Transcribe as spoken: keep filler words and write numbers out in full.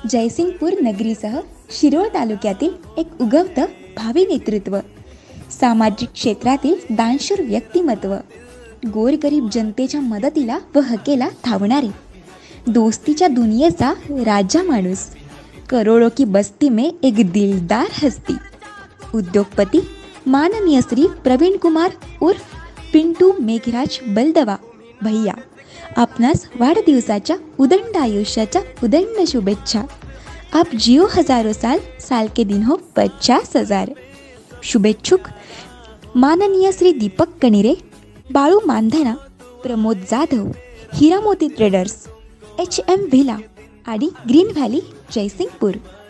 जयसिंगपूर नगरीसह शिरोळ तालुक्यातील एक उगवतं भावी नेतृत्व, सामाजिक क्षेत्रातील दानशूर व्यक्तिमत्व, गोरगरीब जनतेच्या मदतीला व हकेला धावणारे, दोस्तीच्या दुनियेचा राजा माणूस, करोड़ों की बस्ती में एक दिलदार हस्ती, उद्योगपती माननीय श्री प्रवीण कुमार उर्फ पिंटू मेघराज बलदवा भैया, आपणास वाढदिवसाच्या उदंड आयुष्याच्या उदंड शुभेच्छा। आप जियो हजारों साल, साल के दिन हो पचास हजार। शुभेच्छुक माननीय Shri Deepak Kanire, Balu Mandhana, Pramod Jadhav, Hiramoti traders, H M villa आणि ग्रीन व्हॅली जयसिंगपूर।